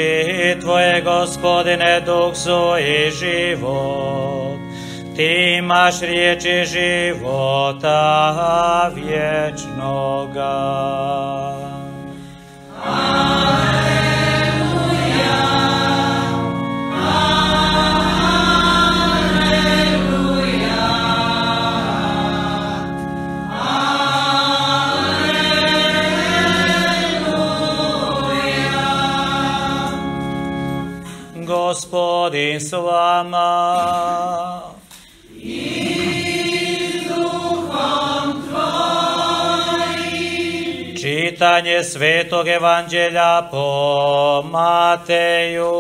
riječi Tvoje, Gospodine, duh su i život. Ti imaš riječi života vječnoga. Gospodin s vama. I duhom tvojim. Čitanje Svetog Evanđelja po Mateju.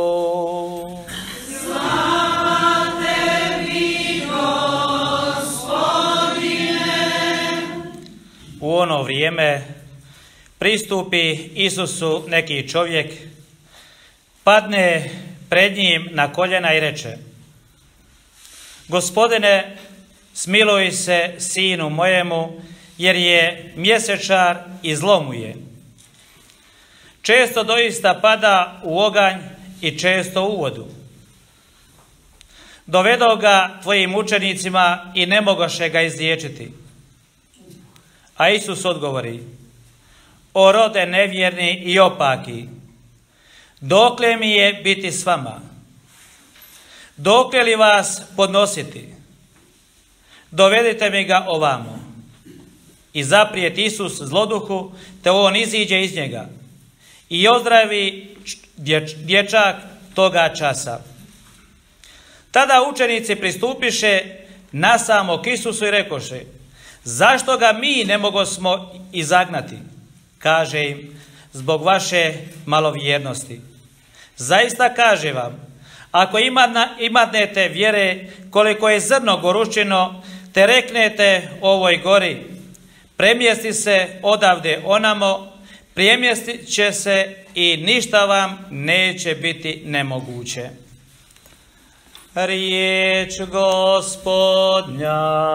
Slava tebi, Gospodine. U ono vrijeme pristupi Isusu neki čovjek, padne pred njim na koljena i reče: Gospodine, smiluj se sinu mojemu, jer je mjesečar i zlo mu je. Često doista pada u oganj i često u vodu. Dovedo ga tvojim učenicima i ne mogoše ga izliječiti. A Isus odgovori: O rode nevjerni i opaki, dokle mi je biti s vama? Dokle li vas podnositi? Dovedite mi ga ovamo. I zaprijet Isus zloduhu, te on iziđe iz njega i ozdravi dječak toga časa. Tada učenici pristupiše nasamo k Isusu i rekoše: Zašto ga mi ne mogosmo izagnati? Kaže im: Zbog vaše malovjernosti. Zaista kaže vam, ako imatnete vjere koliko je zrno goruščino, te reknete ovoj gori: premjesti se odavde onamo, premjestit će se i ništa vam neće biti nemoguće. Riječ Gospodnja.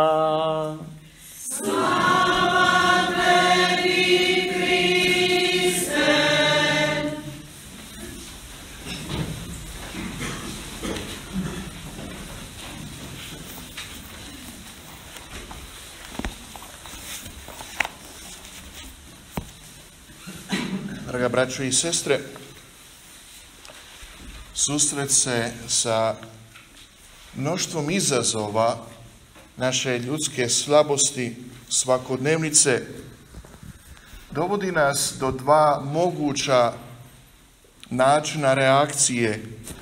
Slava tebi, Kriste. Draga braćo i sestre, susret se sa mnoštvom izazova naše ljudske slabosti, svakodnevnice, dovodi nas do dva moguća načina reakcije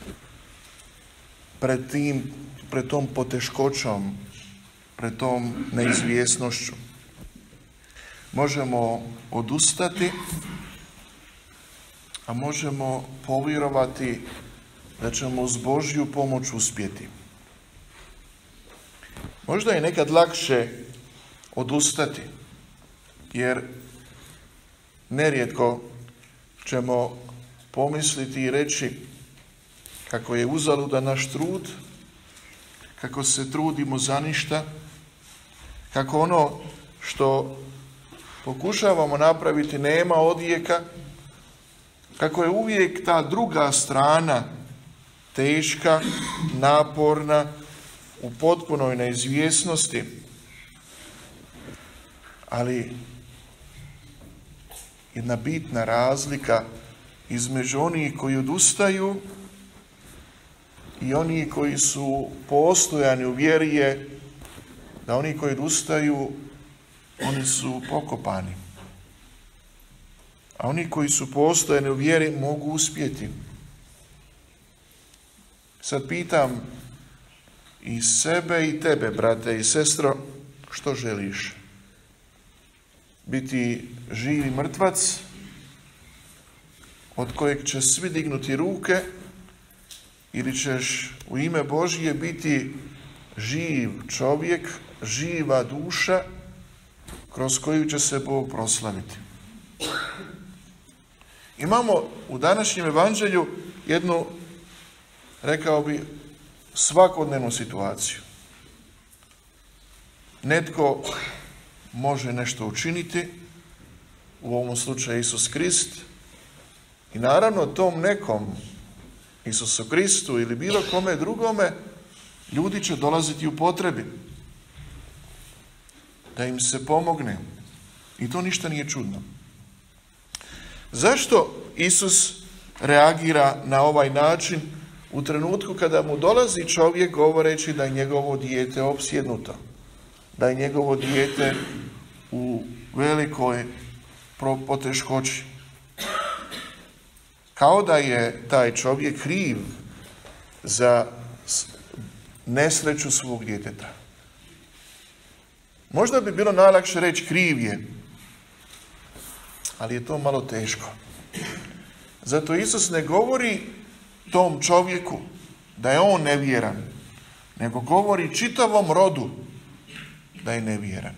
pred tom poteškoćom, pred tom neizvjesnošću. Možemo odustati, a možemo povjerovati da ćemo uz Božju pomoć uspjeti. Možda je nekad lakše odustati, jer nerijetko ćemo pomisliti i reći kako je uzaludan naš trud, kako se trudimo za ništa, kako ono što pokušavamo napraviti nema odjeka, kako je uvijek ta druga strana teška, naporna, u potpunoj neizvjesnosti. Ali jedna bitna razlika između onih koji odustaju i oni koji su postojani u vjeri je da oni koji odustaju, oni su pokopani. A oni koji su postojani u vjeri mogu uspjeti. Sad pitam i sebe i tebe, brate i sestro, što želiš? Biti živi mrtvac od kojeg će svi dignuti ruke, ili ćeš u ime Božje biti živ čovjek, živa duša kroz koju će se Bog proslaviti? Imamo u današnjem evanđelju jednu, rekao bi, svakodnevnu situaciju. Netko može nešto učiniti, u ovom slučaju Isus Krist, i naravno tom nekom Isusu Kristu ili bilo kome drugome, ljudi će dolaziti u potrebi da im se pomogne. I to ništa nije čudno. Zašto Isus reagira na ovaj način u trenutku kada mu dolazi čovjek govoreći da je njegovo dijete opsjednuto, da je njegovo dijete u velikoj poteškoći? Kao da je taj čovjek kriv za nesreću svog djeteta. Možda bi bilo najlakše reći kriv je, ali je to malo teško. Zato Isus ne govori tom čovjeku da je on nevjeran, nego govori čitavom rodu da je nevjeran.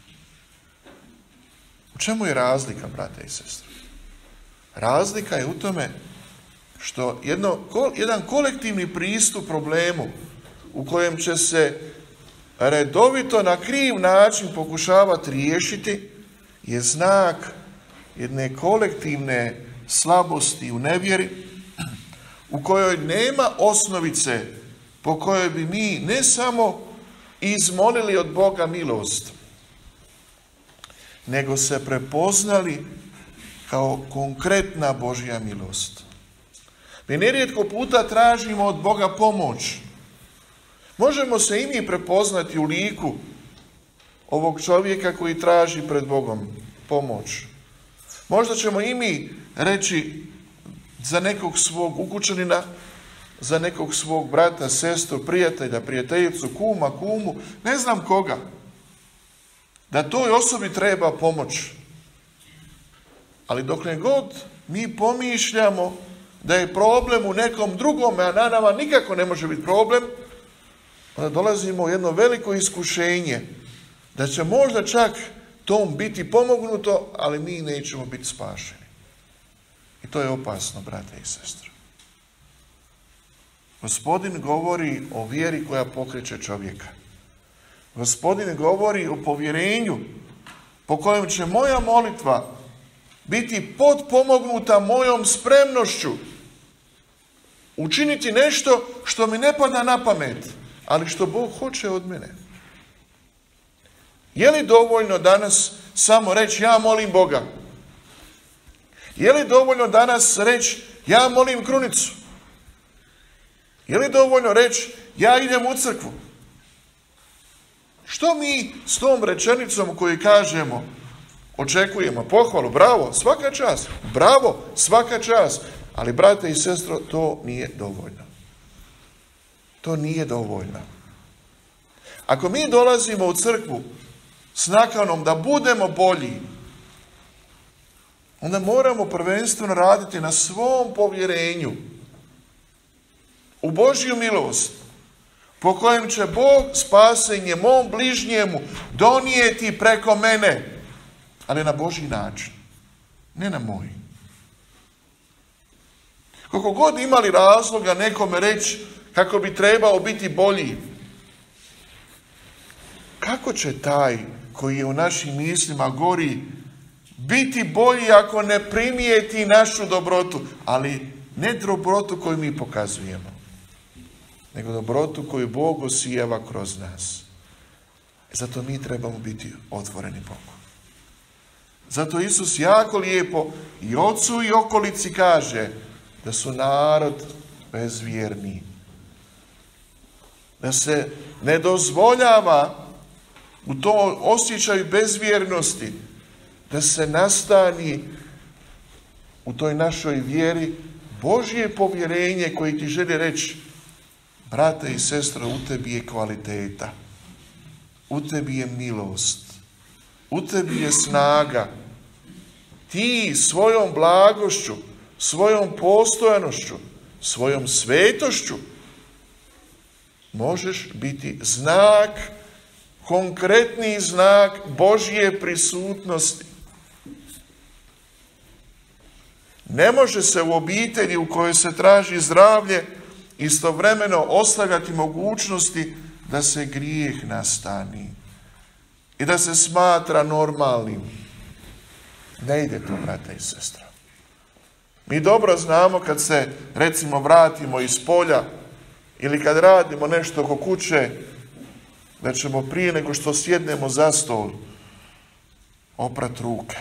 U čemu je razlika, brate i sestre? Razlika je u tome što jedan kolektivni pristup problemu u kojem će se redovito na kriv način pokušavati riješiti je znak jedne kolektivne slabosti u nevjeri, u kojoj nema osnovice po kojoj bi mi ne samo izmolili od Boga milost, nego se prepoznali kao konkretna Božja milost. Mi nerijetko puta tražimo od Boga pomoć. Možemo se i mi prepoznati u liku ovog čovjeka koji traži pred Bogom pomoć. Možda ćemo i mi reći za nekog svog ukućanina, za nekog svog brata, sestru, prijatelja, prijateljicu, kuma, kumu, ne znam koga, da toj osobi treba pomoć. Ali dokle god mi pomišljamo da je problem u nekom drugome, a na nama nikako ne može biti problem, onda dolazimo u jedno veliko iskušenje da će možda čak tom biti pomognuto, ali mi nećemo biti spašeni. I to je opasno, brate i sestre. Gospodin govori o vjeri koja pokreće čovjeka. Gospodin govori o povjerenju po kojem će moja molitva biti potpomognuta mojom spremnošću učiniti nešto što mi ne pada na pamet, ali što Bog hoće od mene. Je li dovoljno danas samo reći ja molim Boga? Je li dovoljno danas reći ja molim krunicu? Je li dovoljno reći ja idem u crkvu? Što mi s tom rečenicom koju kažemo očekujemo? Pohvalu, bravo, svaka čast, bravo, svaka čast. Ali, brate i sestro, to nije dovoljno. To nije dovoljno. Ako mi dolazimo u crkvu s nakanom da budemo bolji, onda moramo prvenstveno raditi na svom povjerenju u Božju milost, po kojem će Bog spasenje mom bližnjemu donijeti preko mene, ali na Božji način, ne na moj. Koliko god imali razloga nekome reći kako bi trebao biti bolji, kako će taj koji je u našim mislima gori biti bolji ako ne primijeti našu dobrotu, ali ne dobrotu koju mi pokazujemo, nego dobrotu koju Bog osijava kroz nas. Zato mi trebamo biti otvoreni Bogu. Zato Isus jako lijepo i ocu i okolici kaže da su narod bezvjerni. Da se ne dozvoljava u tom osjećaju bezvjernosti da se nastani u toj našoj vjeri Božje povjerenje koje ti želi reći brate i sestre, u tebi je kvaliteta, u tebi je milost, u tebi je snaga. Ti svojom blagošću, svojom postojanošću, svojom svetošću možeš biti znak, konkretni znak Božje prisutnosti. Ne može se u obitelji u kojoj se traži zdravlje istovremeno ostavljati mogućnosti da se grijeh nastani i da se smatra normalnim. Ne ide to, brate i sestra. Mi dobro znamo kad se, recimo, vratimo iz polja ili kad radimo nešto oko kuće, da ćemo prije nego što sjednemo za stol oprat ruke.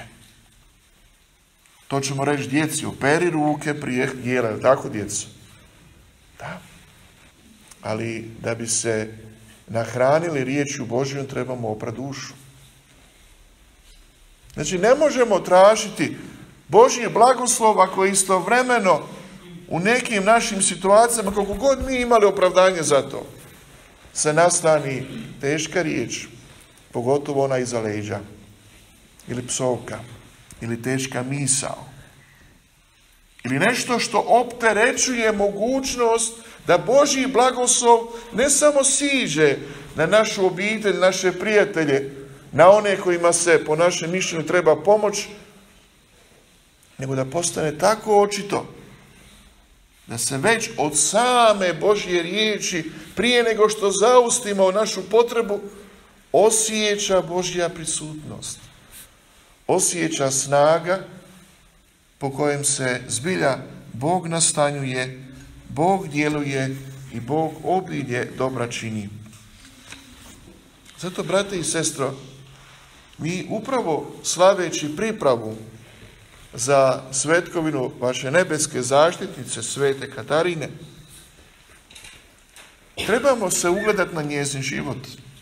To ćemo reći djeci, operi ruke prije jela, je tako djeco? Da. Ali da bi se nahranili riječju Božjom trebamo oprat dušu. Znači ne možemo tražiti Božji blagoslov ako istovremeno u nekim našim situacijama, koliko god mi imali opravdanje za to, se nastani teška riječ, pogotovo ona iza leđa, ili psovka, ili teška misao, ili nešto što opterećuje mogućnost da Božji blagoslov ne samo siđe na našu obitelj, naše prijatelje, na one kojima se po našem mišljenju treba pomoć, nego da postane tako očito da se već od same Božje riječi, prije nego što zaustimo našu potrebu, osjeća Božja prisutnost. Osjeća snaga po kojem se zbilja Bog nastanjuje, Bog djeluje i Bog obilje dobra čini. Zato, brate i sestro, mi upravo slaveći pripravu za svetkovinu vaše nebeske zaštitnice, svete Katarine, trebamo se ugledati na njezin život.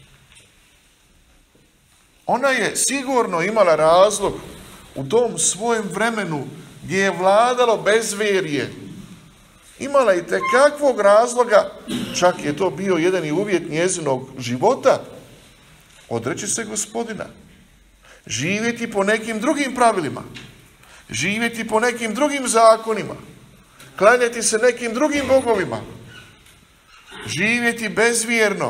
Ona je sigurno imala razlog u tom svojem vremenu gdje je vladalo bezvjerje. Imala i tekakvog razloga, čak je to bio jedan i uvjet njezinog života, odreći se Gospodina, živjeti po nekim drugim pravilima, živjeti po nekim drugim zakonima, klanjati se nekim drugim bogovima, živjeti bezvjerno.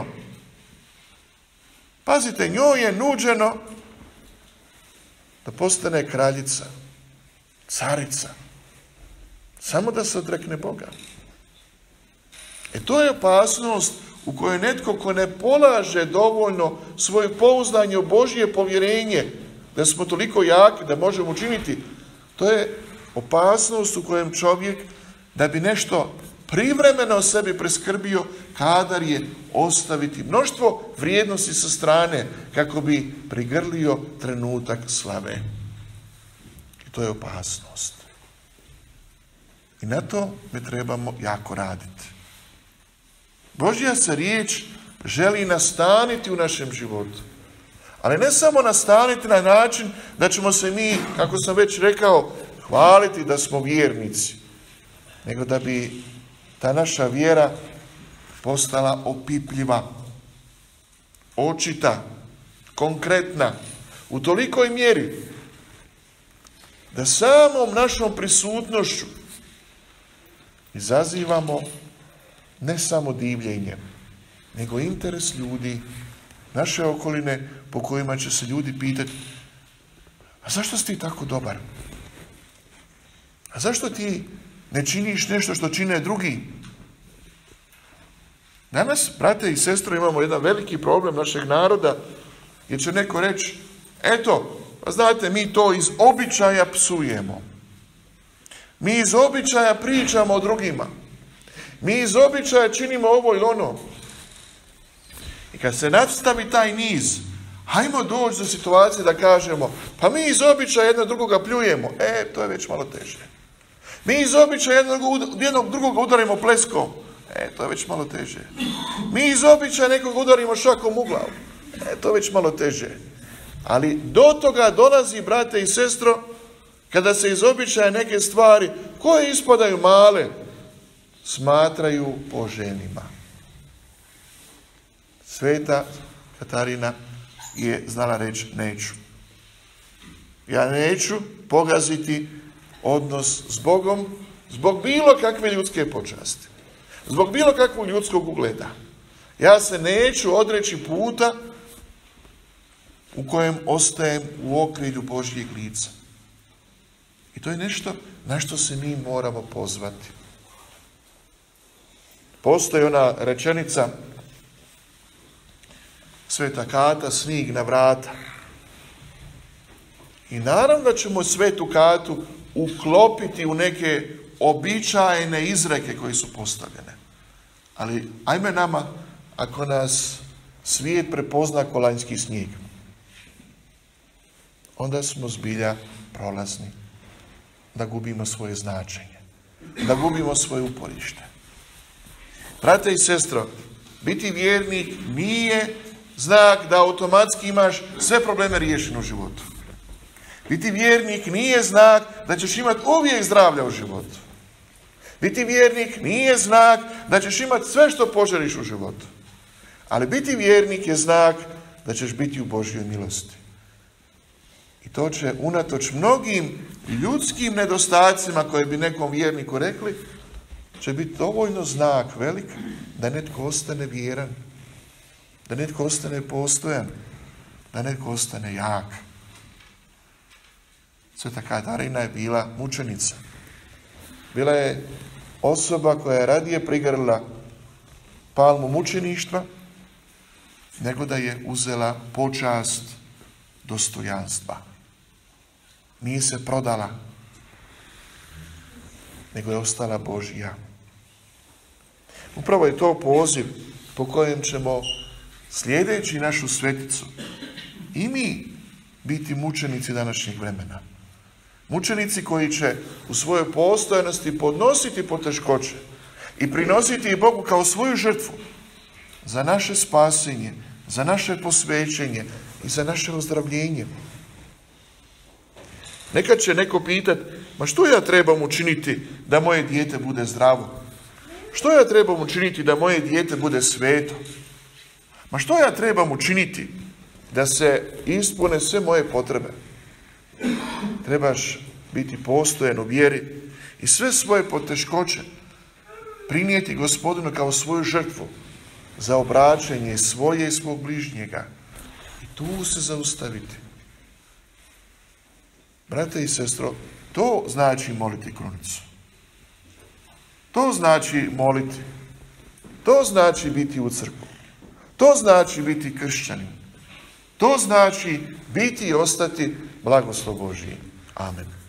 Pazite, njoj je nuđeno da postane kraljica, carica, samo da se odrekne Boga. To je opasnost u kojoj netko ko ne polaže dovoljno svoje pouzdanje u Božje povjerenje, da smo toliko jaki da možemo učiniti, to je opasnost u kojem čovjek, da bi nešto privremeno sebi preskrbio, kadar je ostaviti mnoštvo vrijednosti sa strane kako bi prigrlio trenutak slave. I to je opasnost. I na to mi trebamo jako raditi. Božja se riječ želi nastaniti u našem životu. Ali ne samo nastaniti na način da ćemo se mi, kako sam već rekao, hvaliti da smo vjernici, nego da bi ta naša vjera postala opipljiva, očita, konkretna, u tolikoj mjeri da samom našom prisutnošću izazivamo ne samo divljenje, nego interes ljudi, naše okoline, po kojima će se ljudi pitati: a zašto si ti tako dobar? A zašto ti ne činiš nešto što čine drugi? Danas, brate i sestre, imamo jedan veliki problem našeg naroda, jer će neko reći: eto, pa znate, mi to iz običaja psujemo. Mi iz običaja pričamo o drugima. Mi iz običaja činimo ovo ili ono. I kad se nastavi taj niz, hajmo doći do situacije da kažemo: pa mi iz običaja jednog drugoga pljujemo. To je već malo teže. Mi iz običaja jednog drugoga udarimo pleskom. To je već malo teže. Mi iz običaja nekog udarimo šakom u glavu. To je već malo teže. Ali do toga dolazi, brate i sestro, kada se iz običaja neke stvari, koje ispadaju male, smatraju poželjnima. Sveta Katarina je znala reći: neću. Ja neću pogaziti odnos s Bogom zbog bilo kakve ljudske počasti, zbog bilo kakvog ljudskog ugleda. Ja se neću odreći puta u kojem ostajem u okrilju Božjeg lica. I to je nešto na što se mi moramo pozvati. Postoji ona rečenica Sveta Kata, snig na vrata. I naravno da ćemo Svetu Katu uklopiti u neke običajne izreke koje su postavljene. Ali ajme nama, ako nas svijet prepozna ko lanjski snijeg, onda smo zbilja prolazni, da gubimo svoje značenje, da gubimo svoje uporište. Brate i sestro, biti vjernik nije znak da automatski imaš sve probleme riješene u životu. Biti vjernik nije znak da ćeš imati uvijek zdravlja u životu. Biti vjernik nije znak da ćeš imati sve što poželiš u životu. Ali biti vjernik je znak da ćeš biti u Božjoj milosti. I to će unatoč mnogim ljudskim nedostacima koje bi nekom vjerniku rekli, će biti dovoljno znak velik da netko ostane vjeran, da netko ostane postojan, da netko ostane jak. Sveta Katarina je bila mučenica. Bila je osoba koja je radije prigrlila palmu mučeništva nego da je uzela počast dostojanstva. Nije se prodala, nego je ostala Božja. Upravo je to poziv po kojem ćemo, slijedeći našu sveticu, i mi biti mučenici današnjeg vremena. Mučenici koji će u svojoj postojanosti podnositi poteškoće i prinositi ih Bogu kao svoju žrtvu za naše spasenje, za naše posvećenje i za naše ozdravljenje. Nekad će neko pitati, ma što ja trebam učiniti da moje dijete bude zdravo? Što ja trebam učiniti da moje dijete bude sveto? Ma što ja trebam učiniti da se ispune sve moje potrebe? Trebaš biti postojan u vjeri i sve svoje poteškoće prinijeti Gospodinu kao svoju žrtvu za obraćanje svoje i svog bližnjega. I tu se zaustaviti. Brate i sestro, to znači moliti krunicu. To znači moliti. To znači biti u crkvu. To znači biti kršćanin. To znači biti i ostati blagoslov Božji. Amen.